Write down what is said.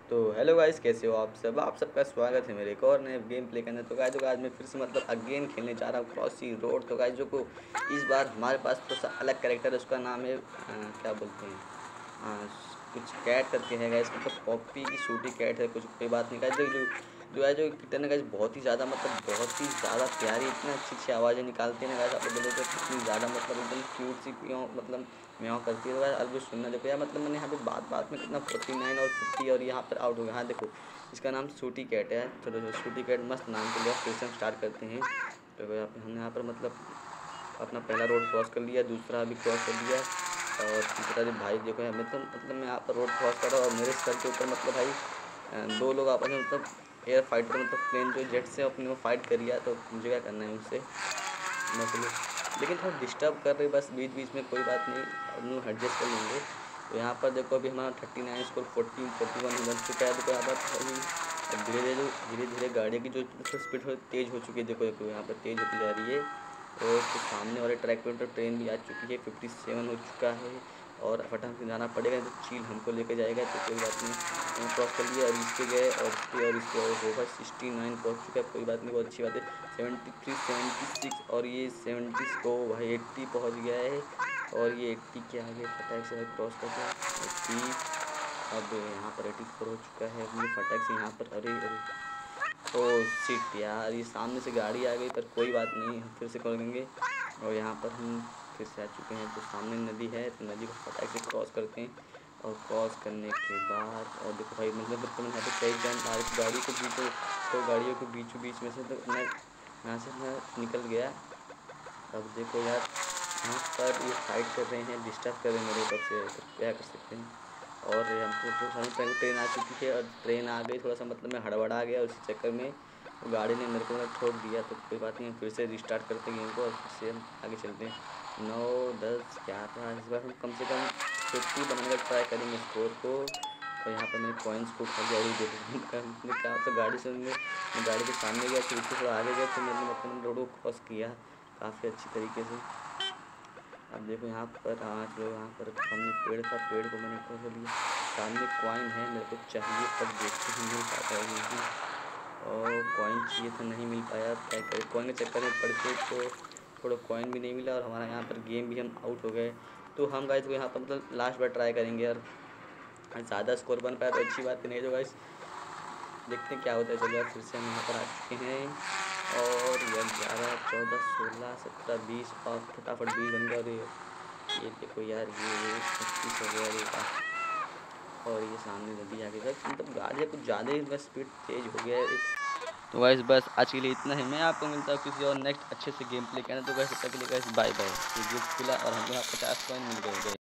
तो hello guys, कैसे हो आप सब? आप सबका स्वागत है मेरे एक और नए गेम प्ले के अंदर। तो गाइस, आज मैं फिर से अगेन खेलने जा रहा हूँ क्रॉसी रोड। तो गाइस, जो को इस बार हमारे पास थोड़ा सा अलग कैरेक्टर है, उसका नाम है क्या बोलते हैं, कुछ कैट करके है गाइस। पॉपी की सूटी कैट है, कुछ कोई बात नहीं गाइस। जो है जो किटन है गाइस, बहुत ही ज़्यादा बहुत ही ज़्यादा प्यारी, इतनी अच्छी अच्छी आवाज़ें निकालती है ना गाइस। आप लोग बोलोगे कितनी ज़्यादा एकदम क्यूट सी म्याऊं करती है। तो यार अब जो सुनना देखो यार, मैंने यहाँ पे बात बात में कितना 49 और 50 और यहाँ पर आउट हो गया। हाँ देखो, इसका नाम सूटी कैट है। चलो सूटी कैट मस्त नाम के लिए फिर से हम स्टार्ट करते हैं। तो हमने यहाँ पर अपना पहला रोड क्रॉस कर लिया, दूसरा भी क्रॉस कर लिया और तीसरा भी। भाई देखो यार, मैं यहाँ पर रोड क्रॉस कर रहा हूँ और मेरे सर के ऊपर भाई दो लोग आपस में एयर फाइटर प्लेन जो जेट से अपने वो फाइट कर लिया। तो मुझे क्या करना है उनसे, मैं चलो, लेकिन थोड़ा डिस्टर्ब कर रहे बस बीच बीच में, कोई बात नहीं, अब एडजस्ट कर लेंगे। तो यहाँ पर देखो अभी हमारा 39 स्कोर 41 बन चुका है। देखो यहाँ पर अभी धीरे धीरे गाड़ी की जो स्पीड तेज़ हो चुकी है। देखो यहाँ पर तेज़ होती जा रही है। और तो सामने वाले ट्रैक पर तो ट्रेन भी आ चुकी है, 57 हो चुका है और फटाफट से जाना पड़ेगा। तो चील हमको लेके जाएगा, तो कोई बात नहीं, क्रॉस कर लिया और इसके गए और इसके और होगा 69 पहुँच चुका है। कोई बात नहीं, बहुत अच्छी बात है। 73 76 और ये 70 को भाई 80 पहुँच गया है और ये 80 के आगे फटाक से क्रॉस कर गया 80। अब यहाँ पर 84 हो चुका है। अब ये फटाक से यहाँ पर अरे ओ शिट यार, ये सामने से गाड़ी आ गई, पर कोई बात नहीं, हम फिर से कर देंगे। और यहाँ पर हम फिर से आ चुके हैं। तो सामने नदी है, तो नदी को फटाक से क्रॉस करते हैं। और क्रॉस करने के बाद और देखो भाई यहाँ पे कई जन गाड़ी को तो गाड़ियों के बीचों बीच में से तो मैं यहाँ से मैं निकल गया। अब देखो यार, यहाँ पर ये फाइट कर रहे हैं, डिस्टर्ब कर रहे हैं मेरे तरफ से, तो क्या कर सकते हैं। और हमको सामने ट्रेन आ चुकी है और ट्रेन आ गई, थोड़ा सा मैं हड़बड़ा गया उसी चक्कर में, वो गाड़ी ने मेरे को ठोक दिया। तो कोई बात नहीं, हम फिर से रिस्टार्ट करते हैं गेम को और फिर से हम आगे चलते हैं। 9 10 11 इस बार हम कम से कम 50 बनाने का ट्राई करेंगे स्कोर को। और यहाँ पर मैंने कॉइन्स को खा लिया। देखो क्या गाड़ी से मैं गाड़ी के सामने गया, फिर थोड़ा आगे गया, तो मैंने रोड को क्रॉस किया काफ़ी अच्छी तरीके से। अब देखो यहाँ पर चलो, यहाँ पर हमने पेड़ को मैंने क्रॉस कर लिया। सामने कॉइन है, मेरे को चाहिए, पर देखते हैं मिल पाता है नहीं। और कॉइन चाहिए था, नहीं मिल पाया। क्या करें, कॉइन के चक्कर में पड़ के तो थोड़ा कॉइन भी नहीं मिला और हमारा यहाँ पर गेम भी हम आउट हो गए। तो हम गाइस को यहाँ पर लास्ट बार ट्राई करेंगे यार, ज़्यादा स्कोर बन पाया तो अच्छी बात नहीं है। जो गाइस देखते हैं क्या होता है। चलो फिर से हम यहाँ पर आ चुके हैं और यह 11 14 16 17 20 और फटाफट 20 बन गया। और ये देखो यार, ये 25 हो गया। और ये सामने नदी आ गई, गाड़ियाँ कुछ ज़्यादा ही स्पीड तेज़ हो गया है। तो गाइस बस आज के लिए इतना ही। मैं आपको मिलता हूँ किसी और नेक्स्ट अच्छे से गेम प्ले करना। तो गाइस तब तक के लिए गाइस बाय बाय। ये गिफ्ट मिला और हमको यहाँ 50 कॉइन मिल गए।